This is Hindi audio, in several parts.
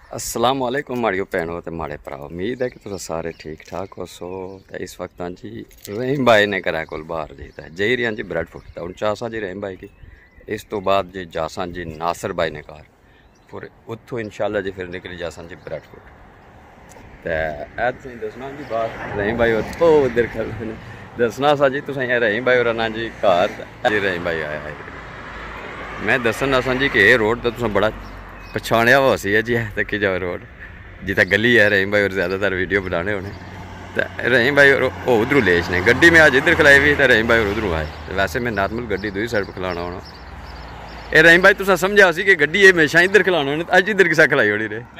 अस्सलाम वालेकुम माड़ियो भैनों ते माड़े भराओ। उम्मीद है कि तुम सारे ठीक ठाक हो सो। इस वक्त हाँ जी रहीम भाई ने घरै कोल बाहर जीता है जई रही जी ब्रेड फुट हूँ चासा जी रहीम भाई की। इस तो बाद जी जासा जी नासर भाई ने घर फिर उतों इंशाल्लाह जी फिर निकली जासा जी ब्रेड फुट। तो दसना जी बात रहीम भाई और उधर खल दसना सा जी तुम रहीम भाई और ना जी घर जी रहीम भाई आया है। मैं दसन सा जी कि रोड तो तुम बड़ा पछाणिया हुआ सी है जी है तकी जाओ रोड जितना गली है रहीम भाई और ज़्यादातर वीडियो बनाने होने तो रहीम भाई और उधरों लेच ने गड्डी में आज इधर खलाई हुई तो रहीम भाई और उधरों आए। वैसे मैं नॉर्मल गड्डी दूसरी साइड पर खिलाना होना ये रहीम भाई तुसा समझा सी कि गड्डी ये हमेशा इधर खिलाना होने अज इधर किसा खिलाई होनी रे।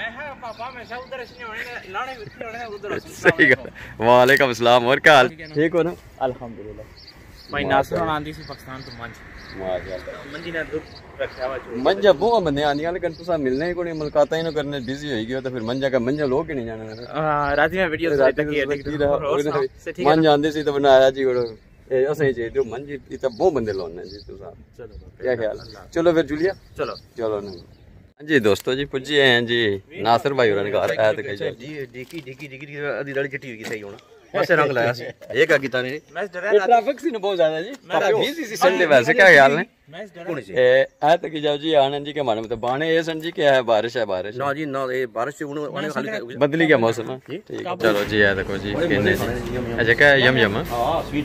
सही गल। वालेकुम सलाम और क्या हाल ठीक हो ना? अल्हम्दुलिल्लाह। भाई नासर आंदी सी पाकिस्तान तो मंज मंजी ने दुख रखा हुआ मंजा बहुत बंदे आंदियां लेकिन तुसा मिलने ही कोनी मुलाकात ही ना करने बिजी होई गयो तो फिर मंजा का मंजा लोग ही नहीं जाने। रात में वीडियो तक मंज आंदे सी तो बनाया जी और असें जे तो मंज इतना बहुत बंदे लाने जी तुसा क्या ख्याल? चलो फिर जुलिया चलो चलो नहीं हाँ जी दोस्तों जी पुजी आए हैं जी नासर भाई होरन घर आया तो कही जी डिकी डिकी डिकी आधी दाढ़ी चिट्टी हुई सही होना वैसे रंग लाया सी ये क्या कीता ने ट्रैफिक सी ने बहुत ज्यादा जी बिजी सी संडे वैसे क्या ख्याल है ए तक जाओ जी आनंद जी के माने मतलब बाणे ये सन जी क्या है बारिश ना जी ना ये बारिश से उन्होंने खाली बदली गया मौसम ठीक चलो जी है देखो जी कहने अच्छा क्या यम यम हां स्वीट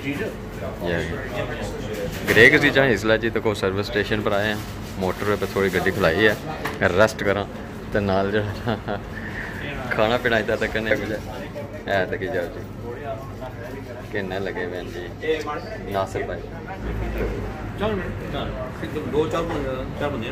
ट्रीट ग्रेक सी चाहे इसला जी तो को सर्विस स्टेशन पर आए हैं मोटर पे थोड़ी गड्डी खुलाई है रेस्ट करा तो नाल जो खाना पीना इधर तक करने है तक जाओ जी किन्ने लगे हुए जी नासिर भाई दो चार बंदे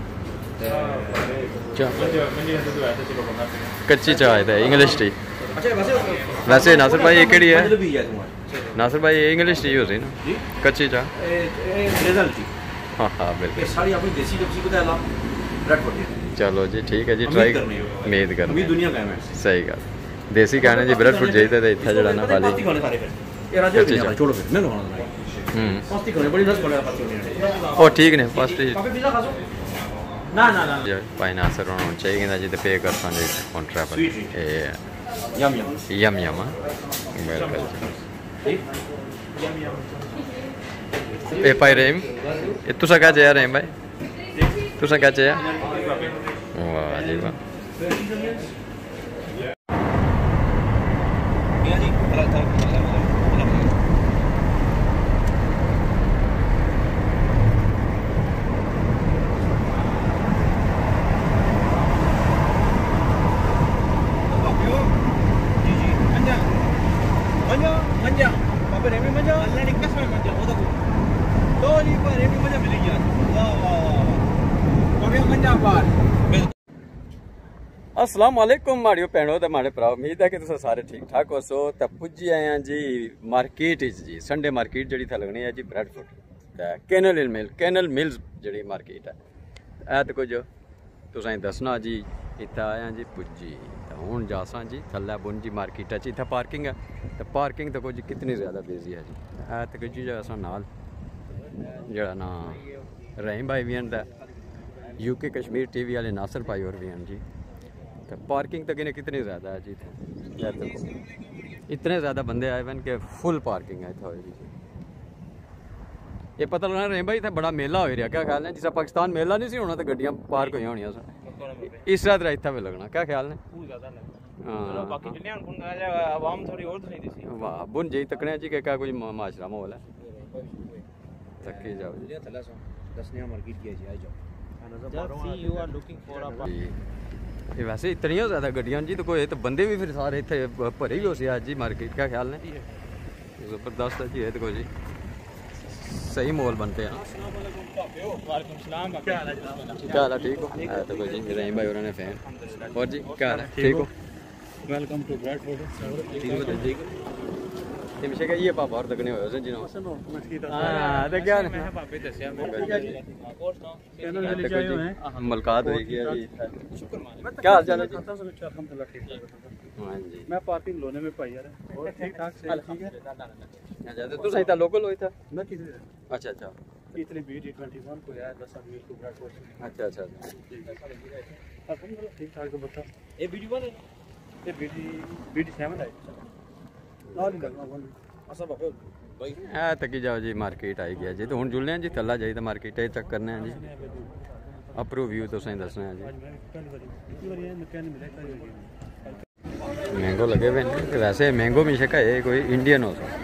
कच्ची चाय है इंग्लिश टी वैसे नासिर भाई ये केड़ी है नासिर भाई ये इंग्लिश टी होती ना कच्ची चाय हाँ हाँ बिल्कुल चलो जी ठीक है जी ट्राई उम्मीद कर दुनिया का सही गल देसी कहने जी ब्रेड फुट जाइए तो इतना जड़ा ना खाली ओ ठीक ने फर्स्ट भाई नासर होना चाहिए जी तो पे कर सा कॉन्ट्रैक्ट यम यम ए भाई रहीम तुसा क्या चाहिए रहीम भाई तुसा क्या चाहिए? वाह जी वाह अस्सलाम वालेकुम माड़ियो भैनों ते माड़े भराओ। उम्मीद है कि तुम सारे ठीक ठाक हो सो। तो पुजी आए हैं जी मार्केट जी संडे मार्केट जी थे लगनी है जी ब्रेड फुट कैनल मिल्स जी मार्केट है तो कुछ तुसें दसना जी इतना आया जी पुजी तो हूँ जासा जी थल्लै बुन जी मार्केट इतना पार्किंग है तो पार्किंग तो कुछ कितनी ज़्यादा बिजी है जी तो कुछ जी अस नाल जरा ना रहीम भाई भी हैं यूके कश्मीर टीवी वाले नासर भाई और भी हैं जी। तो पार्किंग तक इन्हें कितनी ज़्यादा है जी इतने ज़्यादा बंदे आए हैं कि फुल पार्किंग है इतना जी। ये पता लगना रहीम भाई इतना बड़ा मेला हो रहा क्या ख्याल है जिस पाकिस्तान मेला नहीं सी होना तो गड्डियाँ पार्क हुई होनी इस रात इतना भी लगना क्या ख्याल है? वाह बुन जी तकने जी क्या कुछ माशरा माहौल है तक जाओ जी वैसे इतनी ज़्यादा गड्डियाँ जी तो कोई तो बंदे भी फिर सारे इतने भरे भी हो सी आज जी मार्केट क्या ख्याल है? ज़बरदस्त है जी है तो जी सही माहौल बनते हैं क्या हाल है ठीक हो? तो कोई जी रहीम भाई उन्होंने फैन और जी क्या हाल है ठीक हो? वेलकम टू ब्रेड फुट ठीक बताइए ठीक हमेशा ये पापा और तकने होए जी हां तो क्या मुलाकात हुई जी क्या हाल चाल है जी? अल्हम्दुलिल्लाह ठीक हां जी मैं पार्किंग लोने में पाई यार और ठीक ठाक से ठीक है अच्छा तो तू सही था लोकल होई था मैं किसी अच्छा अच्छा इतने B21 को यार 10 20 को ब्रेडफोर्ड। अच्छा अच्छा ठीक ठाक तो बता ये B21 है ये BD7 है और असा बाबा भाई ਆ ਤੱਕੀ ਜਾਓ ਜੀ ਮਾਰਕੀਟ ਆਈ ਗਿਆ ਜੀ ਤੇ ਹੁਣ ਜੁਲਨੇ ਜੀ ਥੱਲਾ ਜਾਈਦਾ ਮਾਰਕੀਟ ਇਹ ਚੈੱਕ ਕਰਨੇ ਆ ਜੀ ਅਪਰੂਵ ਵਿਊ ਤੁਸੀਂ ਦੱਸਣਾ ਜੀ मैंगो लगे हुए हैं कि वैसे मैंगो में शक है कोई इंडियन हो सकता।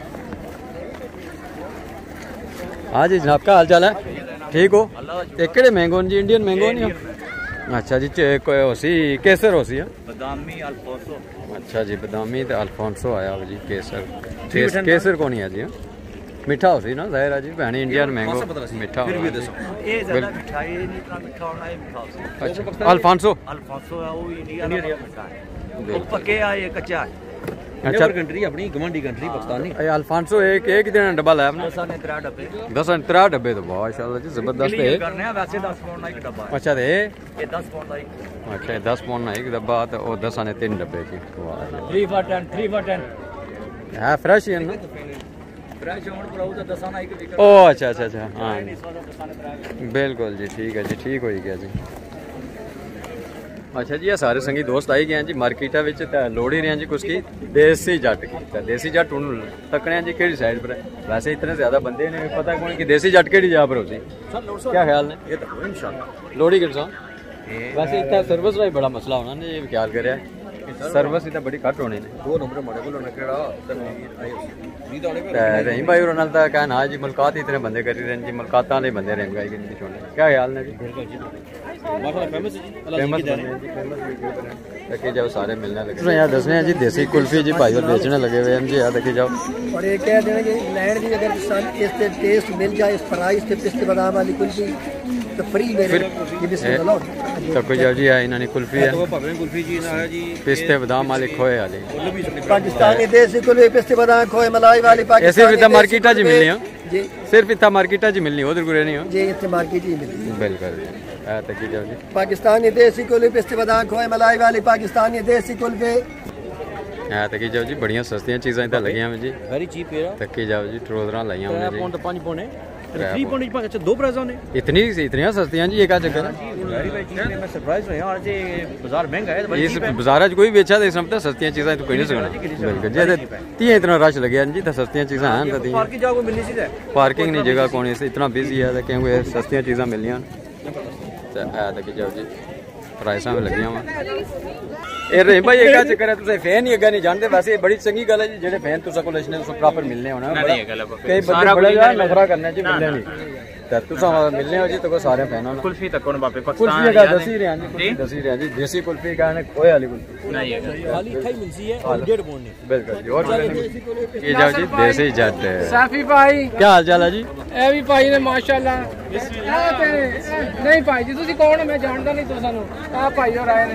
हाँ जी जनाब का हाल चाल है ठीक हो केड़े मैंगो जी इंडियन मैंगो नहीं हो अच्छा जी कोई होसी केसर होसी है बादामी अल्फोंसो अच्छा जी बादामी तो अल्फोंसो आया जी केसर केसर को नहीं है जी मीठा होसी ना जाहिर है जी भैन इंडियन मैंगो मीठा ये ज्यादा मिठाई नहीं इतना मीठा होना है मीठा होसी अच्छा अल्फोंसो अल्फोंसो है वो इंडियन मीठा है वो पके है ये कच्चा है अच्छा कंट्री अपनी गवांडी कंट्री पाकिस्तानी अल्फांसो एक दिन डब्बा लाया अपना 10 3 डब्बे तो माशाल्लाह जी जबरदस्त है करने हैं वैसे 10 पाउंड का एक डब्बा है अच्छा तो ये 10 पाउंड का एक अच्छा 10 पाउंड का एक डब्बा तो वो 10 आने 3 डब्बे की 3 for 10 है फ्रेश है ना फ्रेश होने पर वो तो 10 आना एक ओ अच्छा अच्छा अच्छा हां बिल्कुल जी ठीक है जी ठीक हो गया जी अच्छा जी ये सारे संगी दोस्त आई गए हैं जी मार्केटा विच ते लोड़ी रहे हैं जी कुछ की देसी जट की ते देसी जट हुन तकने हैं जी केड़ी साइड पर है वैसे इतने ज्यादा बंदे ने पता कौन कि देसी जट केड़ी जगह पर होती क्या ख्याल है ये तो इंशाल्लाह लोड़ी के साथ वैसे इतना सर्विस का ही बड़ा मसला होना ने ये ख्याल करया सर्विस इतना बड़ी घट होनी ने 2 नंबर माड़े को ने केड़ा रहीम भाई और नाल ता कहना जी मुलाकात इतने बंदे करी रहे जी मुलाकातां दे बंदे रहीम भाई के नहीं छोड़ने क्या ख्याल है जी फेमस देखिए जाओ सारे मिलने लगे यार दसने हैं जी देसी कुल्फी जी भाई और बेचने लगे हुए हैं जी यार देखिए जाओ और ये कह देना कि लैंड की अगर इससे टेस्ट मिल जाए इस प्राइस से पिस्ते बादाम वाली कुल्फी तो फ्री मेरे तो कोई जाओ जी इन्होंने कुल्फी है कुल्फी जी ना है जी पिस्ते बादाम वाले खोए वाले पाकिस्तानी देसी कुल्फी पिस्ते बादाम खोए मलाई वाली ऐसे भी मार्केटा जी मिलनी हो सिर्फ इतना मार्केटा जी मिलनी उधर को नहीं हो जी इतने मार्केट ही मिलती है बिल्कुल तकी जाओ जी पाकिस्तानी देसी कुल्फी पिस्ते बादाम खोए मलाई वाली पाकिस्तानी देसी कुल्फी तकी जाओ जी बढ़िया सस्तियां चीज़ां इधर लगी हैं जी वेरी चीप है तकी जाओ जी ट्रोजरा लाइया हमने जी 5 पौंड है 3 पौंड में अच्छा दो प्राइस होने इतनी सस्तियां जी एक चक्कर मैं सरप्राइज हुआ आज ये बाजार महंगा है इस बाजार च कोई बेचा तो इसमें सस्तियां चीज़ां तो कोई नहीं सकना बिल्कुल जे तीन इतना रश लगे जी तो सस्तियां चीज़ां हैं तो पार्किंग जगह को मिलनी चाहिए पार्किंग नहीं जगह कौन इतना बिजी है तो क्योंकि सस्तियां चीज़ां मिलनियां तकी जाओ जी प्राइसा में लगियां वा रहीम भाई एक चक्कर है तुसे फैन ही अगर नहीं जानते वैसे बड़ी चंगी गल है जी जेडे फैन तुसा कोल इसने प्रॉपर मिलने होना कई बंदे बड़े नखरा करने जी मिलने नहीं तुसा मिलने हो जी तो सारे फैन हो कुल्फी तक कौन बापे पाकिस्तान का दसी रहे जी देसी कुल्फी का ने खोए वाली कुल्फी नहीं है खाली खाई मिलती है और 1.5 पौंड नहीं बिल्कुल जी और ये जाओ जी देसी जट साफी भाई क्या हाल चाल है जी ए भी भाई ने माशाल्लाह नहीं भाई जी ਤੁਸੀਂ ਕੌਣ ਮੈਂ ਜਾਣਦਾ ਨਹੀਂ ਤੁਹਾਨੂੰ ਆ ਭਾਈ ਹੋਰ ਆਏ ਨੇ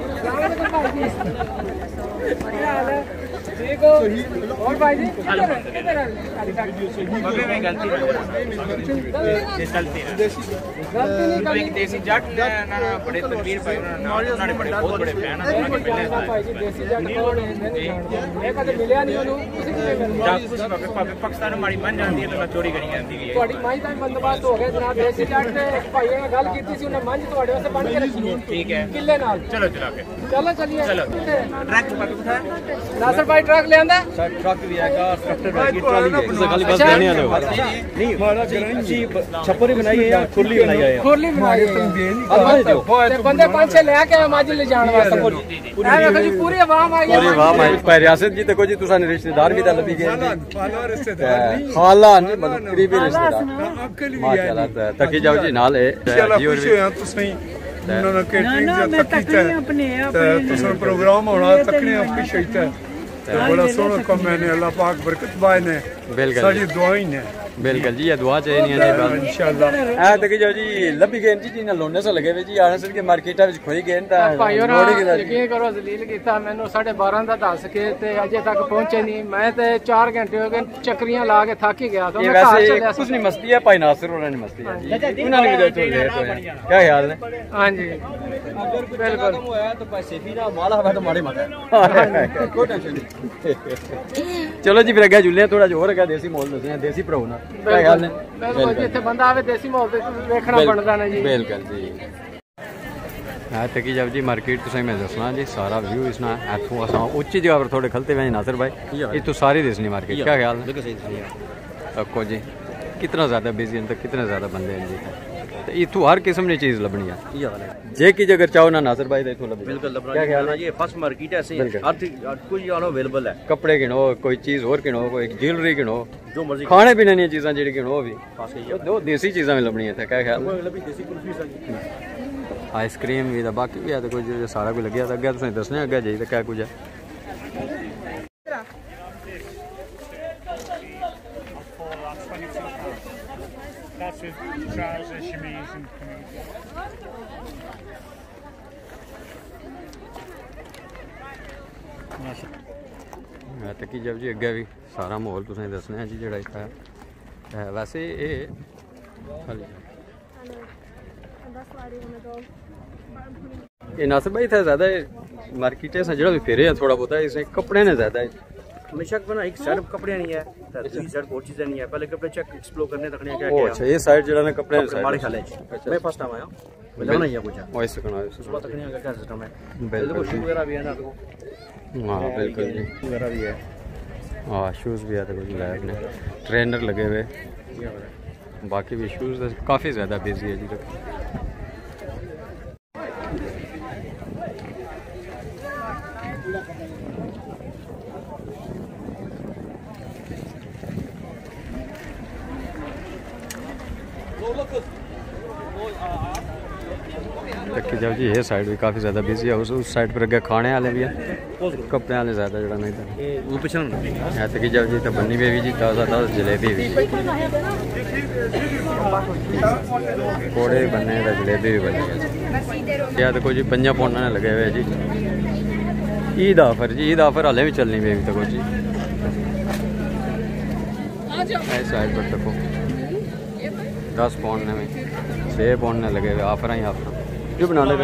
ठीक हो और भाई जी किधर मगर में गलती नहीं देसी जट ना बड़े तकबीर भाई उन्होंने बड़े बहुत बड़े फैन हैं भाई जी देसी जट कौन है मैं कदे मिलिया नहीं ਉਹਨੂੰ ਤੁਸੀਂ ਕਿਵੇਂ ਮਿਲ पाकिस्तान हमारी मन जाती है तो चोरी करी जाती है ਤੁਹਾਡੀ ਮਾਈ ਦਾ ਬੰਦੋਬਸਤ ਹੋ ਗਿਆ ਜਨਾਬ ਦੇਸੀ ਜਟ ਨੇ ਇੱਕ ਭਾਈ ਨਾਲ ਗੱਲ ਕੀਤੀ ਸੀ ਉਹਨੇ ਮੰਝ ਤੁਹਾਡੇ ਵਾਸਤੇ ਬੰਨ ਕੇ ਰੱਖੀ ठीक है ਕਿੱਲੇ ਨਾਲ चलो चला के चलो चलिए ट्रक पर उठा नासर भाई ट्रक ले आंदा ट्रक भी आएगा ट्रैक्टर की ट्रॉली है खाली बस देने वाले हो नहीं हमारा जी छपरी बनाई है या खुरली बनाई है खुरली बनाई है ते बंदे 5-6 ले के माजी ले जाने वास्ते पूरी देखो जी पूरी आवाम आई है पूरी आवाम आई पर रियासत जी देखो जी तुसा रिश्तेदार भी ता लभी गए खाला नहीं मतलब करीबी रिश्तेदार माशाल्लाह तकी जाओ जी नाल है जी और उन्होंने कैटरिंग तुम प्रोग्राम होना तकने आपकी शहीद है बड़ा सोना कम मैंने अल्लाह पाक बरकत बाय ने सारी दुआएं ने बिल्कुल जी ये दुआ चाहिए नहीं है इंशाल्लाह ए तकी जाओ जी लभी गए जी ना लोने से लगे हुए जी आने से के मार्केटा विच खोई गए ता भाई और यकीन करो जलील कीता मैनू 12:30 ਦਾ ਦੱਸ ਕੇ ਤੇ ਅਜੇ ਤੱਕ ਪਹੁੰਚੇ ਨਹੀਂ मैं ਤੇ 4 घंटे हो गए चक्रियां ला के थक ही गया तो मैं घर चले कुछ नहीं मस्ती है भाई नासिर और ने मस्ती है उन्होंने भी तो लेट हो क्या ख्याल है हां जी अगर बिल्कुल होया तो पैसे भी ना माला है तो मारे मत कोई टेंशन नहीं चलो जी फिर अगे जुले थोड़ा जो होर देसी माहौल दसने देसी भराओ ना क्या ख्याल ने बिल्कुल जिथे बंदा आवे देसी माहौल ते देखना बनदा ना जी बिल्कुल जी है तकी जब जी मार्केट तुसें मैं दसना जी सारा व्यू इसना इत्थों असां उच्ची जगह पर थोड़े खलते हुए नासिर भाई इत्थों सारी दसनी मार्केट क्या ख्याल है रखो जी कितना ज़्यादा बिजी हैं तो कितने ज़्यादा बंदे हैं जी तो इत्थों हर किस्म की चीज़ लभनी है जे की अगर चाहो ना नासिर भाई तो इत्थों लभ बिल्कुल क्या ख्याल है ये फर्स्ट मार्केट है ऐसे हर कुछ अवेलेबल है कपड़े गिनो कोई चीज़ और गिनो कोई ज्वेलरी गिनो जो मर्जी खाने पीने दी चीज़ां जेह्ड़ी गिनो भी दो देसी चीज़ां भी लभनियां इत्थै क्या ख्याल देसी कुल्फी आइसक्रीम भी बाकी भी है तो कोई सारा कुछ लग्गेआ अग्गें तुसें दस्सने अग्गें जाइए तो क्या कुछ है That's with trousers, chemise and kameez. मैं तकी जब जी अग्गें भी सारा माहौल तुसें दस्सने जी जेह्ड़ा इत्थै वैसे ये नासिर भाई इत्थै ज़्यादा मार्केट है जेह्ड़ा भी फेरे हैं थोड़ा बहुत इसमें कपड़े ने ज़्यादा हमेशा बना एक साइड कपड़े नहीं है दूसरी साइड और चीजें नहीं है पहले कपड़े चेक एक्सप्लोर करने तकने क्या क्या अच्छा ये साइड जेह्ड़ा ना कपड़े हमारे ख्याल है मैं फर्स्ट टाइम आया बताना ही है कुछ वो इस कना उस बात तकने का क्या सिस्टम है बिल्कुल शू वगैरह भी है ना तो हाँ बिल्कुल जी वगैरह भी है हाँ शूज़ भी है तो कुछ लैब ने ट्रेनर लगे हुए बाकी भी शूज़ काफ़ी ज़्यादा बिजी है जी तक जब जी ये साइड भी काफ़ी ज़्यादा बिजी है उस साइड पर अगे खाने वाले भी है कपड़े वाले ज़्यादा जरा नहीं था है तो जब जी तो बनी हुई भी जी ताज़ा ताज़ा जलेबी भी पकौड़े बने तो जलेबी भी बनी या तो कोई जी 5 पौंड ने लगे हुए जी ईद ऑफर जी ईद ऑफर हाले भी चलनी हुई तो जी साइड पर देखो 10 पौंड ने 6 पौंड ने लगे हुए ऑफर ही ऑफर बना ले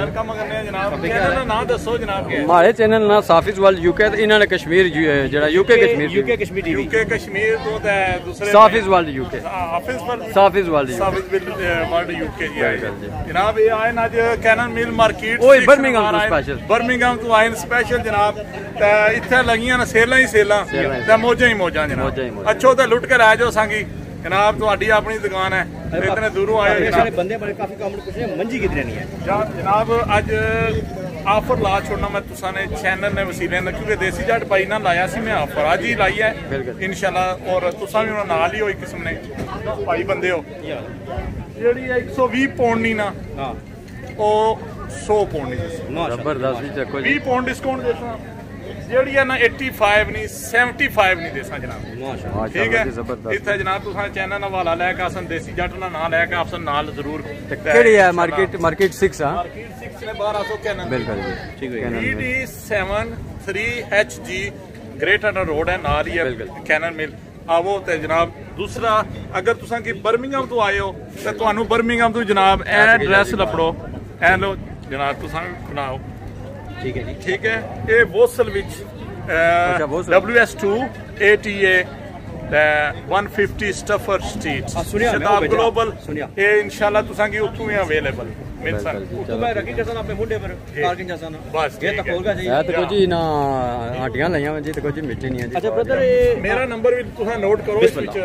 हमारे चैनल ना साफिज वर्ल्ड यूके इन्होंने कश्मीर जरा यूके कश्मीर तो दूसरे साफिज वर्ल्ड यूके साफिज वर्ल्ड यूके जनाब ये आए ना कैनन मिल मार्केट बर्मिंघम तो आए स्पेशल जनाब इत्थे लगियां सेलां ही सेलां ते मौजां ही मौजां जनाब अच्छो ते लुट के रह जाओ सांगी जनाब तुम्हारी अपनी दुकान है इतने दूरों आए बंदे बड़े काफी काम पूछे मंजी कितने नहीं है जनाब अज ऑफर ला छोड़ना मैं तुसा ने चैनल ने वसीले ने क्योंकि देसी जट भाई ना लाया सी मैं ऑफर अज ही लाई है इंशाल्लाह और तुसा भी उन्होंने नाल ही हो किस्म ने भाई बंदे हो जेडी 120 पौंड नहीं ना ओ 100 पौंड नहीं जबरदस्त 20 पौंड डिस्काउंट देसा जेडी है ना 85 नहीं 75 नहीं देसा जनाब ठीक है इत्थे जनाब तुसा चैनल हवाला लेके आसन देसी जट ना नाम लेके आसन नाल जरूर केड़ी है मार्केट 6 हां मार्केट 6 ने 1200 कैनन बिल्कुल जी ठीक है ED7 3HG ग्रेटर रोड है नाल ही है कैनन मिल आवो ते जनाब दूसरा अगर तुसा की बर्मिंघम तो आए हो ते तुहानू बर्मिंघम तो जनाब एड्रेस लपड़ो ए लो जनाब तुसा बनाओ ठीक है जी ठीक है ये बोसल विच WS2 ATA 150 स्टफर स्ट्रीट शताब ग्लोबल ये इंशाल्लाह तुसा की उत्थों ही अवेलेबल मिल सकदा मैं रखी जसन अपने मुंडे पर पार्किंग जसन बस ये तो खोलगा जी है तो जी ना हड्डियां लाइयां जी तो कुछ मिट्टी नहीं है जी अच्छा ब्रदर मेरा नंबर भी तुसा नोट करो इस विच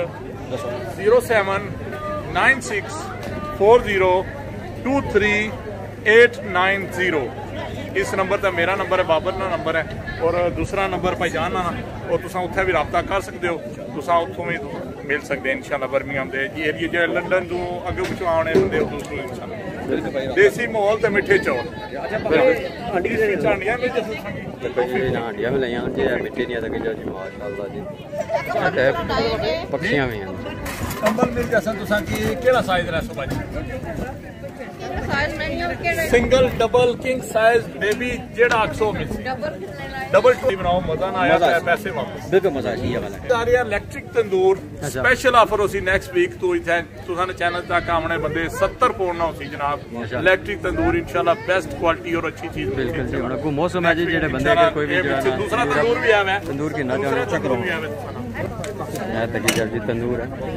0796402380 इस नंबर पर मेरा नंबर है बाबर ना नंबर है और दूसरा नंबर भाईजान ना और तुसा उत्थे भी रब्ता कर सकते हो तुसा उत्थों भी मिल सकते हैं इंशाल्लाह बर्मिंघम दे एरिया जो लंदन तो अगे पिछों आने बंदे दोस्तों इंशाल्लाह देसी माहौल ते मिठे चौल हांडियां भी लाइयां जी मिट्टी नहीं लगी जी माशाल्लाह जी पक्षियां भी हैं कंबल मिल जैसा तुसा की केड़ा साइज रसो भाई single double king size baby जेड़ा आखसो मिल डबल टू बनाओ मजा ना आया ते पैसे वापस बिल्कुल मजा आई वाला सारे इलेक्ट्रिक तंदूर स्पेशल ऑफर होसी नेक्स्ट वीक तो इथे तुसाने चैनल तक आने बंदे 70 पौंड ना होसी जनाब इलेक्ट्रिक तंदूर इंशाल्लाह बेस्ट क्वालिटी और अच्छी चीज बिल्कुल जी हुन को मौसम है जी जेडे बंदे के कोई भी जो दूसरा तंदूर भी आवे तंदूर की ना जानो चेक करो है तक जी तंदूर है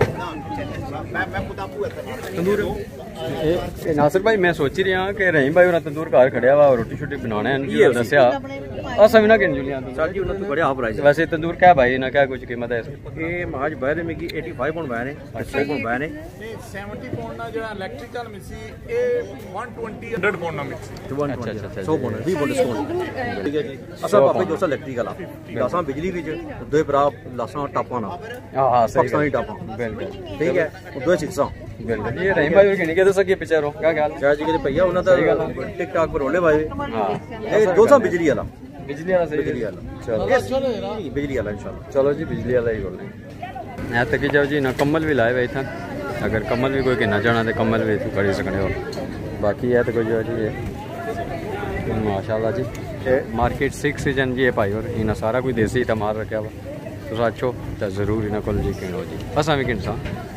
तंदूर नासिर भाई मैं सोच रही हाँ कि रहीम भाई और तंदूर घर खड़िया वा रोटी छोटी बनाने हैं दसिया असा भी ना किन जुलिया सर जी उन्होंने बड़े हाफ प्राइस वैसे तंदूर क्या भाई ना क्या कुछ कीमत है ये महाज बहरे में 85 पौंड बहरे 80 पौंड बहरे 70 पौंड ना जो इलेक्ट्रिकल मिसी ए 120 100 पौंड ना मिसी अच्छा 100 पौंड 20 पौंड डिस्काउंट ठीक है जी असा पापे जो सा इलेक्ट्रिकल आ लासा बिजली विच दो भरा लासा टापा ना हां सही पाकिस्तानी टापा बिल्कुल ठीक है दो सिक्सा बिल्कुल ये रहीम भाई और किन के दस के बेचारो क्या ख्याल क्या जी के भैया उन्हों दा टिकटॉक पर होले भाई हां ये दो सा बिजली वाला सही बिजली वाला चलो बिजली वाला इंशाल्लाह चलो जी बिजली वाला ही बोलने यहाँ तक जाओ जी ना कम्बल भी लाए हुए था अगर कम्बल भी कोई कहना चाहना तो कम्बल भी तू करी सकते हो बाकी है तो कोई जो जी ये माशाल्लाह जी मार्केट 6 सीजन जी है भाई और इन्हें सारा कोई देसी था मार रखा हुआ तुस अच्छो तो जरूर इन्होंने को जी किनो जी असा भी किनसा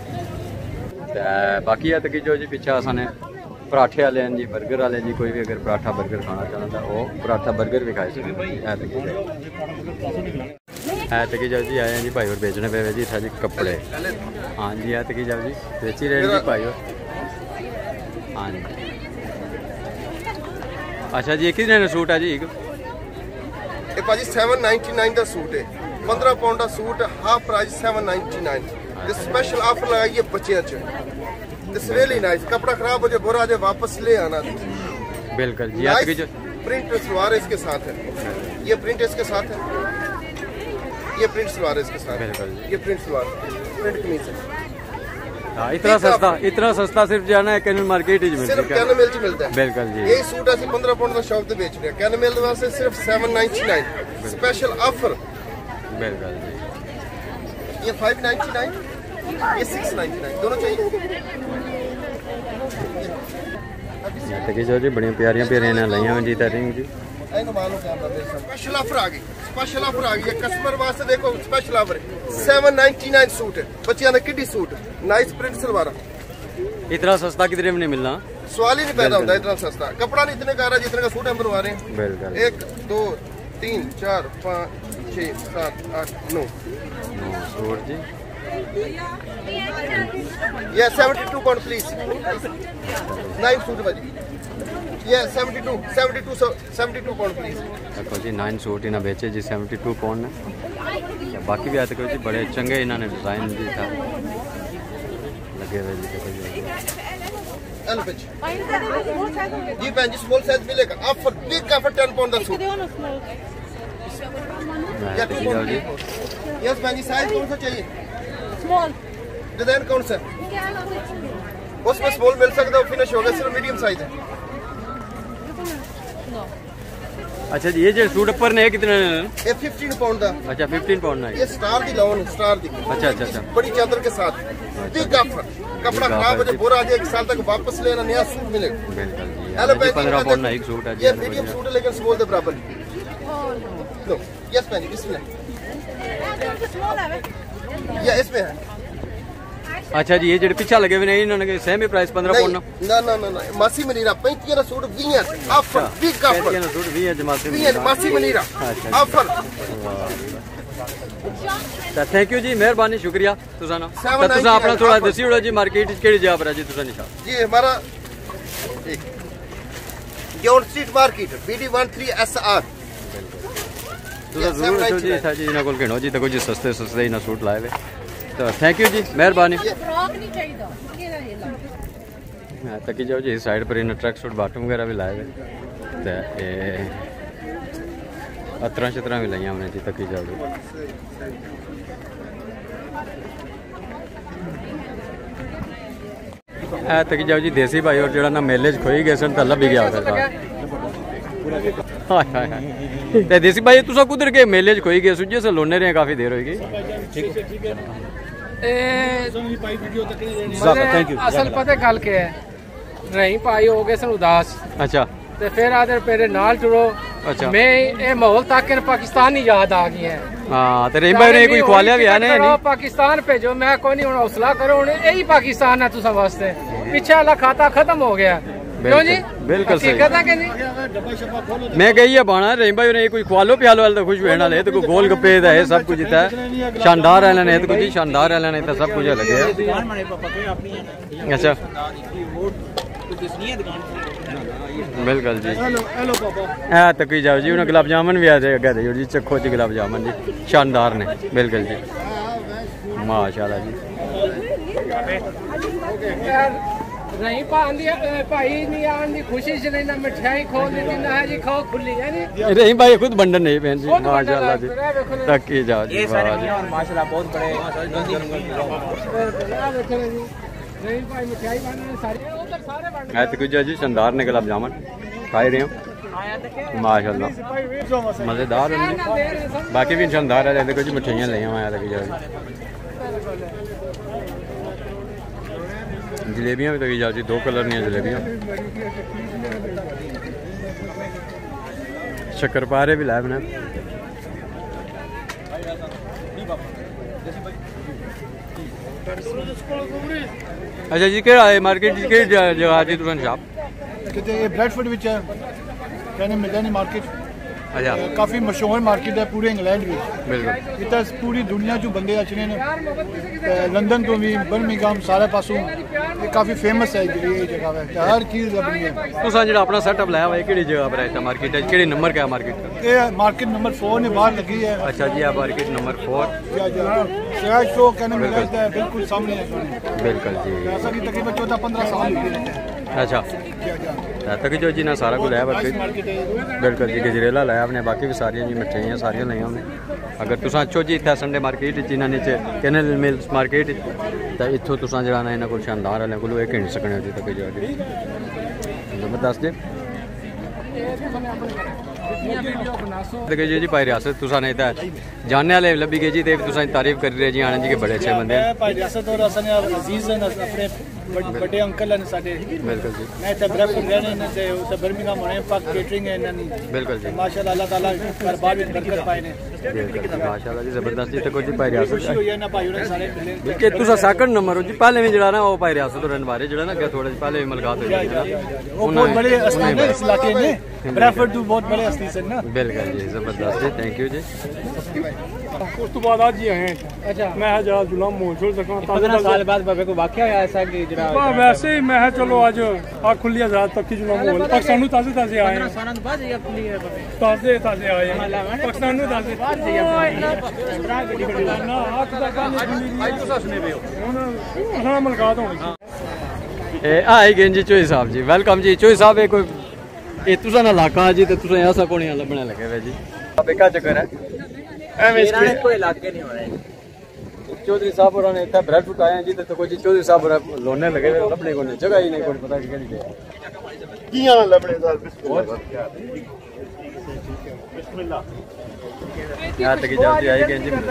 बाकी है तो जो जी पिछा असाने पराठे वाले हैं जी बर्गर वाले जी कोई भी अगर पराठा बर्गर खाना चाहता है वो पराठा बर्गर भी खाए सकते है तक जाओ जी आए हैं जी भाई और बेचने पे जी था जी कपड़े हाँ जी है तक जाओ जी बेची रहे जी भाई और हाँ जी अच्छा जी एक ही दिन सूट है जी ਇਹ ਭਾਜੀ 799 ਦਾ ਸੂਟ ਹੈ 15 ਪਾਉਂਡ ਦਾ ਸੂਟ ਹਾਫ ਪ੍ਰਾਈਸ 799 ਤੇ ਸਪੈਸ਼ਲ ਆਫਰ ਲਗਾਈ ਹੈ ਬੱਚਿਆਂ ਚ दिस रियली नाइस कपड़ा खराब हो जाए बुरा जाए वापस ले आना बिल्कुल जी नाइस प्रिंट सलवार इसके साथ है ये प्रिंट इसके साथ है ये प्रिंट सलवार इसके साथ है ये प्रिंट सलवार प्रिंट कमीज है इतना सस्ता सिर्फ जो है ना कैनल मार्केट ही सिर्फ कैनल मिल च मिलता है बिल्कुल जी यही सूट असं 15 पाउंड का शॉप से बेच रहे हैं कैनल मिल वास्ते सिर्फ 799 स्पेशल ऑफर बिल्कुल जी ये 599 ये 699 दोनों चाहिए जो जी बड़ी प्यारियां प्यारियां ने लाइया जी रिंग जी स्पेशल ऑफर आ गई स्पेशल ऑफर आ गई कस्टमर वास्ते देखो स्पेशल ऑफर 799 सूट है बच्चियां ने kiddie suit nice print salwar इतना सस्ता किधरे में नहीं मिलना सवाल ही नहीं पैदा होता इतना सस्ता कपड़ा नहीं इतने का आ रहा है जितने का सूट हम बनवा रहे हैं बिल्कुल 1 2 3 4 5 6 7 8 9 सूट जी Yeah, 72 pound please. Nice suit भाजी. Yeah, 72 pound please. देखो जी 9 सूट इन्हें बेचे जी 72 पाउंड ने बाकी भी आते जी बड़े चंगे इन्होंने डिजाइन जी था लगे हुए जी देखो जी हेलो पिच जी भैन जी स्मॉल साइज मिलेगा ऑफर बिग ऑफर 10 पाउंड का सूट या 2 पाउंड यस भैन जी साइज कौन सा चाहिए स्मॉल डिजाइन कौन सा उसमें स्मॉल मिल सकता है फिनिश होगा सिर्फ मीडियम साइज है अच्छा जी ये जो सूट ऊपर ने कितने ये 15 पाउंड का अच्छा 15 पाउंड ना ये स्टार दी लाउन स्टार दी अच्छा अच्छा अच्छा बड़ी चादर के साथ बिग ऑफर कपड़ा खराब हो जाए बुरा आ जाए 1 साल तक वापस लेना नया सूट मिलेगा बिल्कुल जी हेलो 15 पाउंड ना एक सूट है ये मीडियम सूट है लेकिन स्मॉल के बराबर लो यस मैन बिस्मिल्लाह या इसमें है अच्छा जी ये जो पीछा लगे हुए हैं इन्होंने सेम ही प्राइस 15 पाउंड ना मासी मनीरा 35 का suit 20 offer big offer 35 suit 20 जमाती 20 मासी मनीरा ऑफर थैंक यू जी मेहरबानी शुक्रिया तुसाना तुसा अपना थोड़ा दसी उड़ा जी मार्केट केड़ी जगह पर है जी तुसा निशा जी हमारा John street market BD13 SR तुसा जरूर अच्छो जी था जी इना कोल कहनो जी देखो जी सस्ते सस्ते इना सूट लाए हुए तो थैंक यू जी मेहरबानी तकी जाओ जी इस साइड पर इन ट्रैक सूट बॉटम वगैरह भी लाए हुए अतरा शतरा भी लाइया हमने जी तकी जाओ जी तकी जाओ जी देसी भाई और जरा ना मेले च खोई गए सन तो लभी गया होता देसी भाई तुसा कुदर के मेले च खोई गए सुजे से लोने रहे काफी देर होगी असल पता गल क्या है नहीं भाई हो गए सन उदास अच्छा ते फिर आदर मेरे नाल टुरो अच्छा मैं ये माहौल ताकि पाकिस्तानी याद आ गई है हाँ तो रहीम भाई ने कोई ख्वालिया भी आने नहीं पाकिस्तान भेजो मैं कोई नहीं हौसला करो यही पाकिस्तान है तुसा वास्ते पीछे वाला खाता खत्म हो गया क्यों जी बिल्कुल सही कि नहीं मैं कही है बाना रहीम भाई ने कोई ख्वालो प्यालो वाला तो खुश होने वाले तो कोई गोल गप्पे है सब कुछ इतना शानदार है ने तो कुछ शानदार है ने तो सब कुछ लगे अच्छा बिल्कुल जी है तो कोई जाओ जी उन्हें गुलाब जामुन भी आते अगर जी चखो जी गुलाब जामुन जी शानदार ने बिल्कुल जी माशाल्लाह जी नहीं भाई नहीं आने की खुशी से नहीं ना मिठाई खोल दी ना है जी खाओ खुली है नहीं रहीम भाई खुद बंडन नहीं पहन जी माशाल्लाह जी तक की जाओ जी माशाल्लाह बहुत बड़े नहीं भाई मिठाई बनने सारे उधर सारे बन है तो कुछ जी शानदार ने गुलाब जामुन खाए रहे हो माशाल्लाह मज़ेदार है बाकी भी शानदार है देखो जी मिठाइयाँ ले आया जलेबियाँ भी तो जाओ जी 2 कलर नहीं जलेबियाँ शक्करपारे भी लाए बना अच्छा जी केड़ा है मार्केट जी केड़ी जगह जी तुरंत शॉप किते ब्रैडफोर्ड विच है कहने मिलदा नहीं मार्केट अच्छा काफी मशहूर मार्केट है पूरे इंग्लैंड में बिल्कुल इतना पूरी दुनिया जो बंदे अचने ने लंदन तो भी बर्मिंघम सारे पासों ये काफी फेमस है ये जगह है हर चीज अपनी है तुसा जेड़ा अपना सेटअप लाया हुआ है केड़ी जगह पर है मार्केट है केड़ी नंबर क्या मार्केट ये मार्केट नंबर 4 ने बाहर लगी है अच्छा जी आप मार्केट नंबर 4 शहर शो कहने मिलता है बिल्कुल सामने है बिल्कुल जी ऐसा कि तकरीबन 14-15 साल हो गए अच्छा तक जो जी ना सारा कुछ लाया बिल्कुल जी गजरेला लाया आपने बाकी भी सारियां जी मिठाइयां सारियां लाइया हमने अगर तुसा अच्छो जी इतना संडे मार्केट जिन्हें नीचे कैनल मिल्स मार्केट तो इतों तुसा जरा इन्होंने को शानदार वाले को एक हिंट सकने हो जी तक जाके जबरदस्त जी देखिए जी भाई रियासत तुसा ने जानने वाले लभी गए जी तुसा तारीफ कर रहे जी आने जी के बड़े अच्छे बंदे भाई रियासत और अजीज हैं अपने बड़े अंकल हैं साडे बिल्कुल जी मैं ते ब्रैडफोर्ड रहने ने ते उस बर्मिंघम होने पाक केटरिंग है इन्हां दी बिल्कुल जी माशाल्लाह अल्लाह ताला कारोबार में बरकत पाए ने बिल्कुल माशाल्लाह जी जबरदस्त जी तक जी भाई रियासत खुशी हुई है ना भाई उन्हें सारे मिले कि तुसा सेकंड नंबर हो जी पहले भी जड़ा ना वो भाई रियासत रहने बारे जड़ा ना क्या थोड़े पहले भी मुलाकात हुई है वो बहुत बड़े हस्ती हैं इस इलाके में ब्रैडफोर्ड तो बहुत बड़े हस्ती हैं ना बिल्कुल जी जबरदस्त जी थैंक यू जी उस तो बाद आज ही आए अच्छा मैं जरा जुलाम मोहल सका 15 साल बाद बाबे को वाकया है ऐसा कि जरा वैसे ही मैं चलो आज आ खुली आजाद तक की जुलाम मोहल पाकिस्तान ताजे ताजे आए 15 साल बाद ये खुली है ताजे ताजे आए पाकिस्तान ताजे बाद ये ना हाथ तक नहीं तुसा सुने पे हो हां मुलाकात होनी ए आई गए जी चोई साहब जी वेलकम जी चोई साहब कोई ए तुसा ना इलाका जी ते तुसा ऐसा कोने लबने लगे वे जी अब क्या चक्कर है एवं कोई इलाके नहीं हो रहे चौधरी साहब और ने इतना ब्रेडफोर्ड आए जी तो कोई चौधरी साहब लोने लगे लबने को जगह ही नहीं कोई पता कि केड़ी कियां लबने साल बिस्मिल्लाह यहां तक जल्दी आई गए जी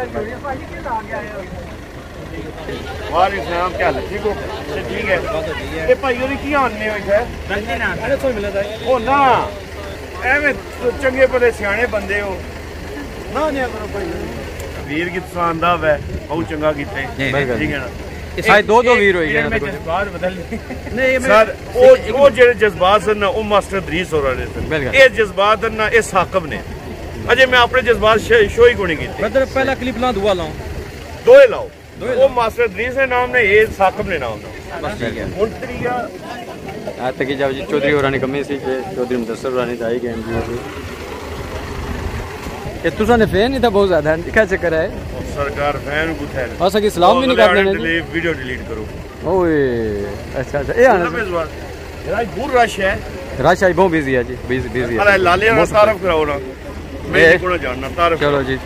वालेकुम सलाम क्या हाल ठीक हो ठीक है ये भाई होरी की आने होई है गलती ना अरे कोई मिलदा ओ ना एवें चंगे भले सियाणे बंदे हो ना ने करो भाई वीर की पसंदा है बहुत चंगा कीते ठीक है ना ये सारे दो वीर होई गए ना बात बदल नहीं सर वो जेडे जज्बात सन ना वो मास्टर दरीस हो रहे सन ये जज्बात ना ये साकब ने अजय मैं अपने जज्बात शो ही कोनी कीते ब्रदर पहला क्लिप ला दुआ लाऊं दोए लाओ वो मास्टर दरीस ने नाम ने ये साकब ने नाम ना बस ठीक है हुन तरीका आ तक जाओ जी चौधरी होरानी कमी सी चौधरी मुदस्सर होरानी आई गए जी ये तुसा ने फैन नहीं था बहुत ज्यादा क्या चक्कर है सरकार फैन कुछ है ऐसा कि सलाम भी नहीं कर देने वीडियो डिलीट करो ओए अच्छा अच्छा ये आना राज पूरा रश है रश आई बहुत बिजी है जी बिजी है अरे लाले ना तारफ कराओ ना मैं को जानना तारफ चलो जी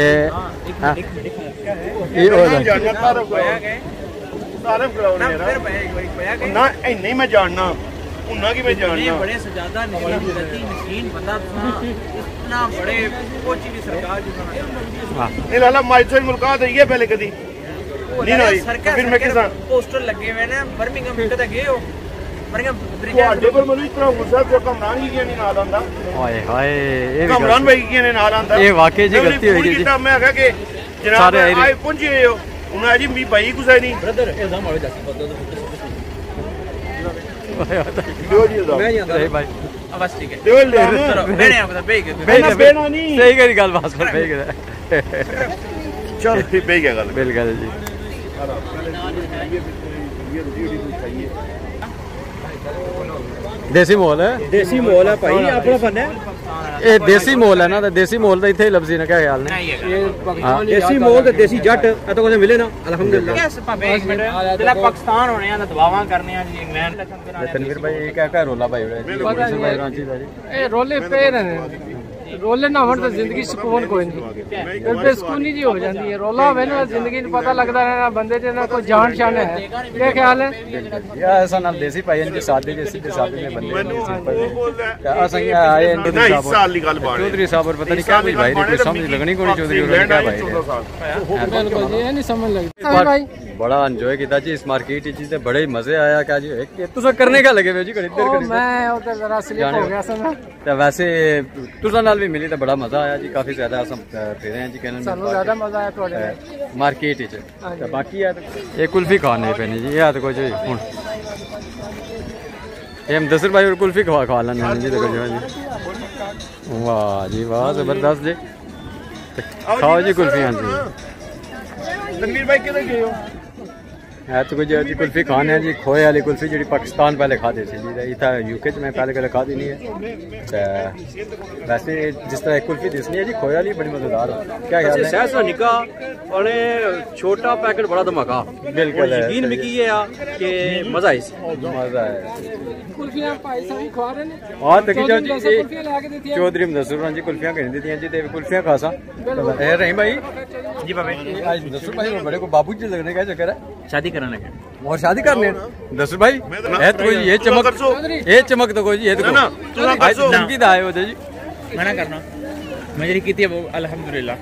ये हो जानना तारफ कराओ ना ना नहीं मैं जानना उन्ना की मैं जानना बड़े सजादा मशीन बंदा इतना बड़े कोची की सरकार नहीं लाला माइसो मुलाकात हुई है पहले कदी नहीं ना फिर मैं किसान पोस्टर लगे हुए ने बर्मिंघम तक गए हो ਤੁਹਾਡੇ ਪਰ ਮੈਨੂੰ ਇਤਨਾ ਗੁੱਸਾ ਕੋ ਕਮਰਾਨ ਜੀ ਨਹੀਂ ਨਾਲ ਆਂਦਾ ਹਾਏ ਹਾਏ ਇਹ ਕਮਰਾਨ ਭਾਈ ਕੀ ਨੇ ਨਾਲ ਆਂਦਾ ਇਹ ਵਾਕਈ ਜੀ ਗਲਤੀ ਹੋਈ ਜੀ ਮੈਂ ਕਿਹਾ ਕਿ ਜਨਾਬ ਆਏ ਪਹੁੰਚੇ ਹੋ ਉਹਨਾਂ ਜੀ ਵੀ ਭਾਈ ਗੁੱਸਾ ਨਹੀਂ ਬ੍ਰਦਰ ਇਹਦਾ ਮਾਰੋ ਜੱਸ ਬਦਲ ਦਿਓ ਜੀ ਦਾ ਮੈਂ ਜਾਂਦਾ ਭਾਈ ਬਸ ਠੀਕ ਹੈ ਦਿਓ ਲੈ ਬੇਣੇ ਆਪਦਾ ਬੇਗ ਬੇਣਾ ਨਹੀਂ ਸਹੀ ਕਰੀ ਗੱਲ ਬਸ ਪਰ ਬਈ ਗਿਆ ਚਲ ਠੀਕ ਬਈ ਗਿਆ ਗੱਲ ਬਿਲਕੁਲ ਜੀ ਦੇਸੀ ਮੋਲ ਹੈ ਭਾਈ ਆਪਣਾ ਫਨ ਹੈ ਇਹ ਦੇਸੀ ਮੋਲ ਹੈ ਨਾ ਤੇ ਦੇਸੀ ਮੋਲ ਦਾ ਇੱਥੇ ਹੀ ਲਫ਼ਜ਼ੀ ਨਾ ਕਿਆ ਖਿਆਲ ਨੇ ਇਹ ਦੇਸੀ ਮੋਲ ਤੇ ਦੇਸੀ ਜੱਟ ਇਹ ਤਾਂ ਕੁਝ ਮਿਲੇ ਨਾ ਅਲਹਮਦੁਲਿਲਾ ਯਸ ਭਾਵੇਂ ਇੱਕ ਮਿੰਟ ਤੇ ਪਾਕਿਸਤਾਨ ਹੋਣੇ ਆ ਦਵਾਵਾਂ ਕਰਨੇ ਆ ਜੀ ਇੰਗਲੈਂਡ ਤਨਵੀਰ ਭਾਈ ਇਹ ਕਿਆ ਰੋਲਾ ਭਾਈ ਭਾਈ ਰਾਂਚੀ ਦਾ ਜੀ ਇਹ ਰੋਲੇ ਪਏ ਨੇ ਰੋਲੇ ਨਾ ਹੋਣ ਤਾਂ ਜ਼ਿੰਦਗੀ ਸਕੂਨ ਕੋਈ ਨਹੀਂ ਬੇਸਕੂਨੀ ਜੀ ਹੋ ਜਾਂਦੀ ਹੈ ਰੋਲਾ ਹੋਵੇ ਨਾ ਜ਼ਿੰਦਗੀ ਨੂੰ ਪਤਾ ਲੱਗਦਾ ਹੈ ਨਾ ਬੰਦੇ ਚ ਨਾ ਕੋਈ ਜਾਨ ਸ਼ਾਨ ਹੈ ਕੀ ਖਿਆਲ ਹੈ ਯਾ ਐਸਾ ਨਾਲ ਦੇਸੀ ਭਾਈ ਇਨਕੇ ਸਾਦੇ ਜैसे के साथ में बंदे क्या असं आए नहीं साल की गल बात चौधरी साहब और पता नहीं क्या भाई ने कोई समझ लगनी कोनी चौधरी और क्या भाई बिल्कुल जी ये नहीं समझ लगती भाई बड़ा एंजॉय किया जी इस मार्केट चीज से बड़े मजे आया क्या जी तुसा करने का लगे हुए जी घड़ी देर करी मैं उधर जरा स्लिप हो गया सब तो वैसे तुसा नाल भी मिली तो बड़ा मजा आया जी काफी ज्यादा असम फिरे हैं जी कहने सानू ज्यादा मजा आया थोड़े मार्केट च तो बाकी है ये कुल्फी खाने पैनी जी ये तो कुछ हुन ये हम दसर भाई और कुल्फी खवा लेने जी देखो जी वाह जी वाह जबरदस्त जी खाओ जी कुल्फियां जी तनवीर भाई किधर गए हो है तो कुछ जी कुल्फी खाने जी खोए वाली कुल्फी जी पाकिस्तान पहले खाते सी जी इतना यूके च मैं पहले कदे खाधी नहीं है वैसे जिस तरह कुल्फी दिसनी है जी खोए वाली बड़ी मजेदार है क्या ख्याल है सहसा निका और छोटा पैकेट बड़ा धमाका बिल्कुल यकीन में की है कि मजा आई मजा है कुल्फियां भाई साहब खा रहे ने हां तकी जाओ जी चौधरी मदसूर जी कुल्फियां कह देती हैं जी ते कुल्फियां खासा ए रहीम भाई जी बाबे आज मदसूर भाई बड़े को बाबू जी लगने का चक्कर है शादी कराने का और शादी करने दस भाई तो ये चमक तो कोई ये तो धमकी दा आए हो जी मना करना मैं जरी कीती अल्हम्दुलिल्लाह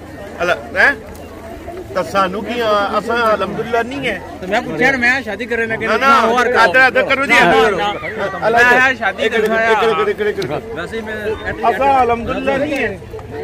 तो सानू की असा अल्हम्दुलिल्लाह नहीं है तो मैं पूछया मैं शादी करने का ना और आदर करो जी मैं शादी करना वैसे मैं असा अल्हम्दुलिल्लाह नहीं है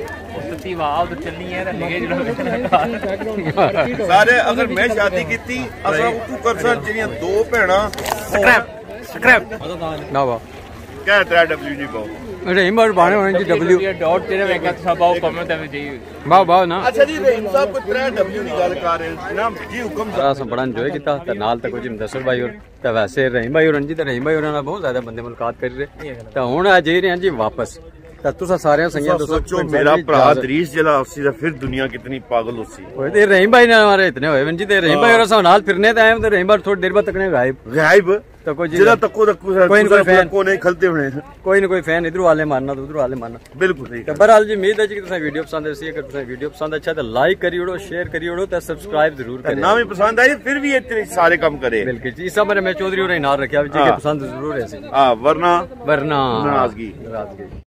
सारे अगर मैं शादी की असा उतू करसा ਜਿਹੜੀਆਂ ਦੋ ਭੈਣਾਂ स्क्रैप ना वा क्या 3W जी पाओ रहीम और बाने होने जी W डॉट तेरे वेका सबाओ कमेंट में जी बाव ना अच्छा जी रहीम साहब को 3W ਦੀ ਗੱਲ ਕਰ ਰਹੇ जनाब जी हुक्म बड़ा बड़ा एंजॉय किया ते नाल तक जी मुदस्सर भाई और ते वैसे रहीम भाई और जी ते रहीम भाई और ना बहुत ज्यादा बंदे मुलाकात कर रहे ते हुन आ जे रहे हैं जी वापस ਤਾਂ ਤੁਸੀਂ ਸਾਰਿਆਂ ਸੰਗਿਆ सोचो मेरा भरा दरीस जला उसी दा फिर दुनिया कितनी पागल उसी ओए ते रहीम भाई ने हमारे इतने होए जी ते रहीम भाई और सा नाल फिरने ते आए ते रहीम भाई थोड़ी देर बाद तकने गायब तो कोई जिला तको कोई फैन को नहीं खलते होने कोई ना कोई फैन इधर वाले मारना तो उधर वाले मारना बिल्कुल ठीक है बहरहाल जी उम्मीद है जी कि तुसें वीडियो पसंद आई अगर तुसें वीडियो पसंद अच्छा तो लाइक करी ओड़ो शेयर करी ओड़ो ते सब्सक्राइब जरूर करें ना भी पसंद आई फिर भी इतने सारे काम करे बिल्कुल जी इस बारे मैं चौधरी और नाल रखा जी पसंद जरूर है हां वरना नाराजगी